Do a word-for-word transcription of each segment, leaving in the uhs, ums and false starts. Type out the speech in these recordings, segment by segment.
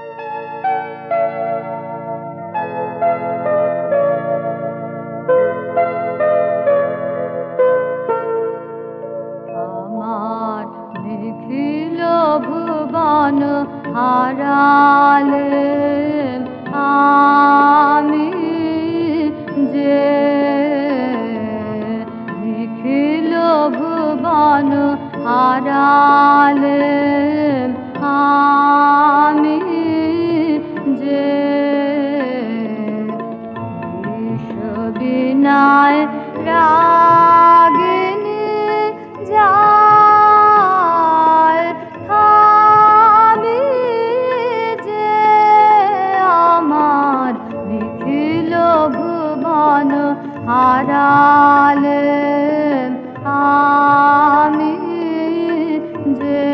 আমার নিখিল ভুবন হারালে আমি যে নিখিল ভুবন হারালে আমি যে বিনায় রাগিনী যায় আমি যে আমার নিখিল ভুবন হারালে আমি যে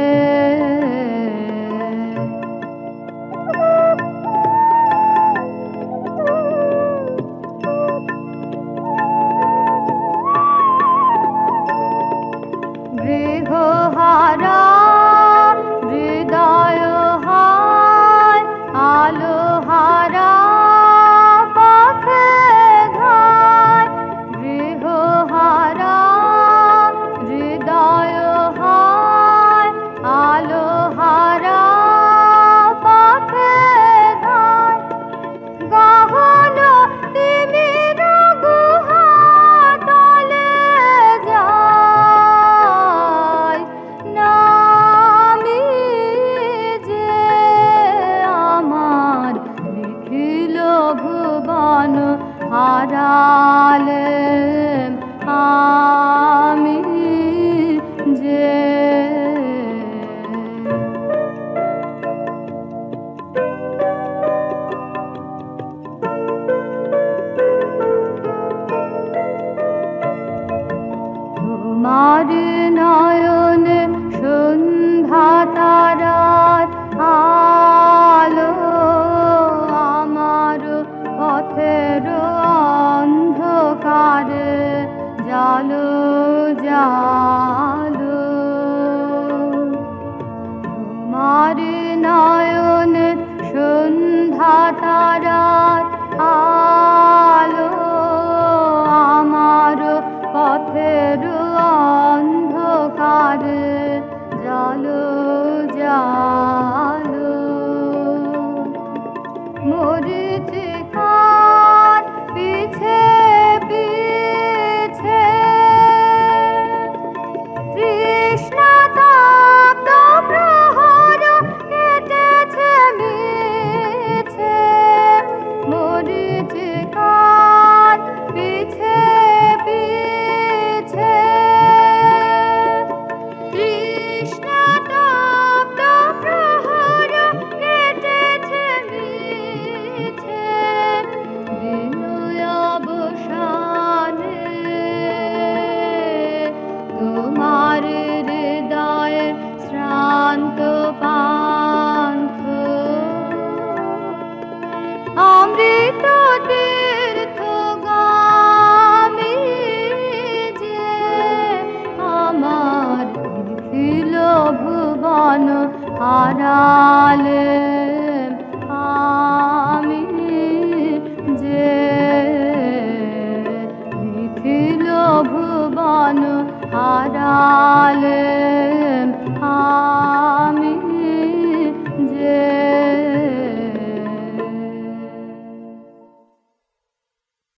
গৃহহারা হৃদয় হায় আলোহারা পথে ধায় গৃহহারা হৃদয় হায় আলোহারা পথে ধায় গহন তিমির গুহা তলে যায় নামি যে আমার নিখিল ভুবন হারালে আমি যে তোমার নয়নে সন্ধ্যা তারার আলো আমার পথের অন্ধকারে জালো জালো তোমার নয়নে সন্ধ্যা তারার আলো আমার পথের অন্ধকারে জালো জালো মরিচিকার পিছে পিছে তৃষ্ণা তাপ্ত প্রহর কেটেছে মিছে মরিচিকার পিছে পিছে তৃষ্ণা তাপ্ত প্রহর কেটেছে মিছে বিনয় অবসানে তোমার হৃদয়ে শ্রান্ত পান্থ অমৃত তীর্থগামী যে আমার নিখিল ভুবন হারালে